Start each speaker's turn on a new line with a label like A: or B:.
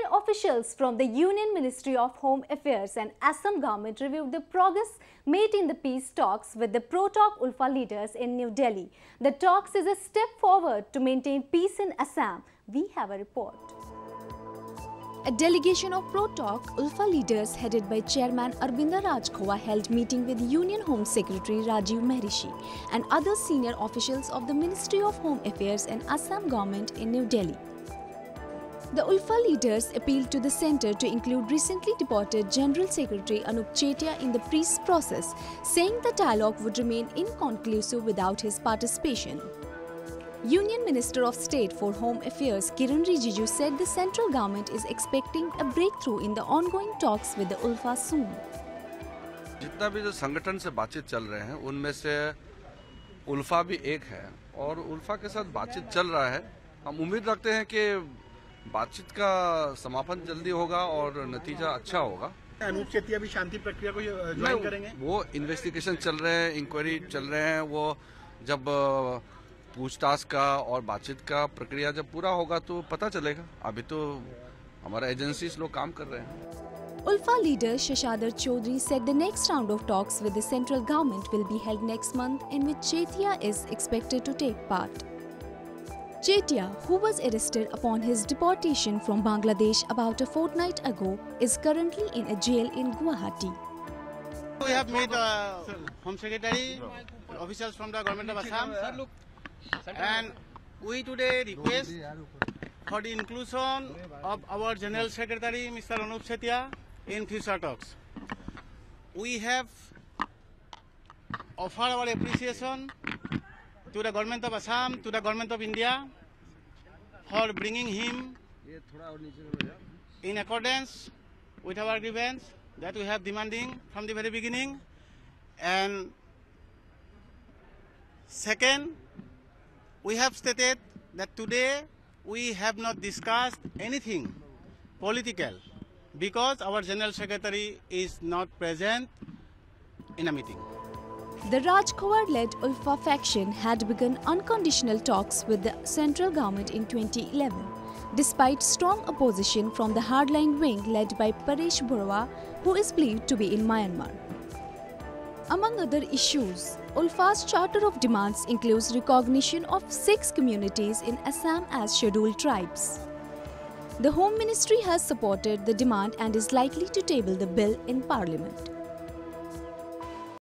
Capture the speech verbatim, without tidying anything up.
A: officials from the Union Ministry of Home Affairs and Assam government reviewed the progress made in the peace talks with the pro-talk U L F A leaders in New Delhi. The talks is a step forward to maintain peace in Assam. We have a report. A delegation of pro-talk U L F A leaders headed by Chairman Arbinda Rajkhowa held meeting with Union Home Secretary Rajiv Maharishi and other senior officials of the Ministry of Home Affairs and Assam government in New Delhi. The U L F A leaders appealed to the centre to include recently deported General Secretary Anup Chetia in the peace process, saying the dialogue would remain inconclusive without his participation. Union Minister of State for Home Affairs Kiran Rijiju said the central government is expecting a breakthrough in the ongoing talks with the U L F A soon.
B: जितना भी जो संगठन से बातचीत चल रहे हैं उनमें से U L F A भी एक है और U L F A के साथ बातचीत चल रहा है. हम उम्मीद रखते हैं कि बातचीत का समापन जल्दी होगा और नतीजा अच्छा होगा.
C: अनूप चेतिया भी शांति प्रक्रिया को ज्वाइन करेंगे.
B: वो इन्वेस्टिगेशन चल रहे हैं, इंक्वायरी चल रहे हैं. वो जब पूछताछ का और बातचीत का प्रक्रिया जब पूरा होगा तो पता चलेगा. अभी तो हमारा एजेंसीज लोग काम कर रहे हैं.
A: U L F A leader Shashadhar Chaudhary said the next round of talks with the central government will be held next month, in which Chetia is expected to take part. Chetia, who was arrested upon his deportation from Bangladesh about a fortnight ago, is currently in a jail in Guwahati.
D: We have met uh, Home Secretary, officials from the government of Assam, and we today request for the inclusion of our General Secretary, Mister Anup Chetia, in future talks. We have offered our appreciation to the government of Assam, to the government of India, for bringing him in accordance with our grievance that we have demanding from the very beginning. And second, we have stated that today we have not discussed anything political because our General Secretary is not present in a meeting.
A: The Rajkhowa-led U L F A faction had begun unconditional talks with the central government in twenty eleven, despite strong opposition from the hardline wing led by Paresh Barua, who is believed to be in Myanmar. Among other issues, U L F A's Charter of Demands includes recognition of six communities in Assam as scheduled tribes. The Home Ministry has supported the demand and is likely to table the bill in Parliament.